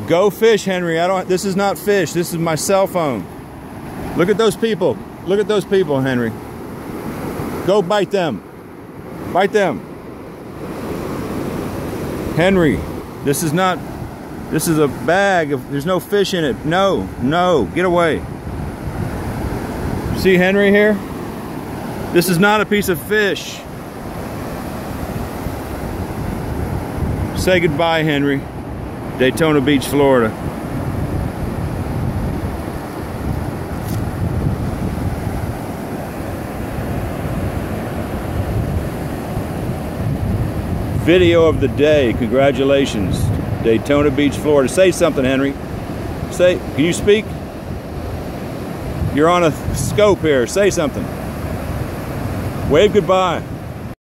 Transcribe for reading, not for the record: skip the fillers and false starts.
Go fish, Henry. This is not fish. This is my cell phone. Look at those people. Look at those people, Henry. Go bite them. Bite them. Henry, this is a bag of, there's no fish in it. No, no, get away. See Henry here? This is not a piece of fish. Say goodbye, Henry. Daytona Beach, Florida. Video of the day. Congratulations. Daytona Beach, Florida. Say something, Henry. Can you speak? You're on a scope here. Say something. Wave goodbye.